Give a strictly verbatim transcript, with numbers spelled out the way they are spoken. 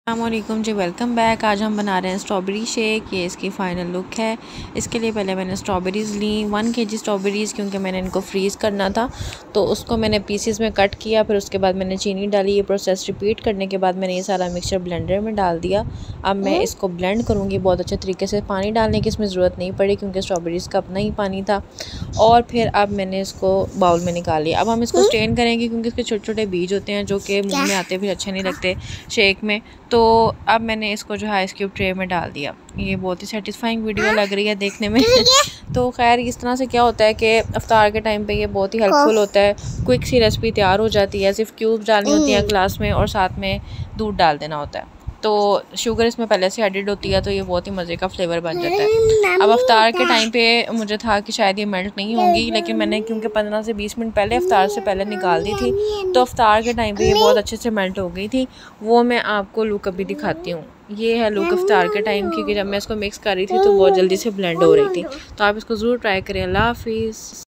अस्सलामुअलैकुम जी, welcome back. आज हम बना रहे हैं स्ट्रॉबेरी शेक। ये इसकी फ़ाइनल लुक है। इसके लिए पहले मैंने स्ट्रॉबेरीज़ ली वन केजी स्ट्रॉबेरीज़, क्योंकि मैंने इनको फ्रीज़ करना था तो उसको मैंने पीसेस में कट किया। फिर उसके बाद मैंने चीनी डाली। ये प्रोसेस रिपीट करने के बाद मैंने ये सारा मिक्सचर ब्लेंडर में डाल दिया। अब मैं इसको ब्लेंड करूँगी बहुत अच्छे तरीके से। पानी डालने की इसमें ज़रूरत नहीं पड़ी क्योंकि स्ट्रॉबेरीज़ का अपना ही पानी था। और फिर अब मैंने इसको बाउल में निकाल लिया। अब हम इसको स्ट्रेन करेंगे क्योंकि इसके छोटे छोटे बीज होते हैं जो कि मुँह में आते फिर अच्छे नहीं लगते शेक में। तो अब मैंने इसको जो है आइस क्यूब ट्रे में डाल दिया। ये बहुत ही सेटिस्फाइंग वीडियो लग रही है देखने में। तो खैर इस तरह से क्या होता है कि अफ्तार के टाइम पे ये बहुत ही हेल्पफुल होता है। क्विक सी रेसिपी तैयार हो जाती है। सिर्फ क्यूब्स डालनी होती हैं ग्लास में और साथ में दूध डाल देना होता है। तो शुगर इसमें पहले से एडिड होती है तो ये बहुत ही मज़े का फ्लेवर बन जाता है। अब अफ्तार के टाइम पे मुझे था कि शायद ये मेल्ट नहीं होंगी, लेकिन मैंने क्योंकि पंद्रह से बीस मिनट पहले अफ्तार से पहले निकाल दी थी तो अफ्तार के टाइम पे ये बहुत अच्छे से मेल्ट हो गई थी। वो मैं आपको लुक अभी दिखाती हूँ। ये है लुक अफ्तार के टाइम की, कि जब मैं इसको मिक्स कर रही थी तो बहुत जल्दी से ब्लेंड हो रही थी। तो आप इसको ज़रूर ट्राई करें। अल्लाह हाफिज़।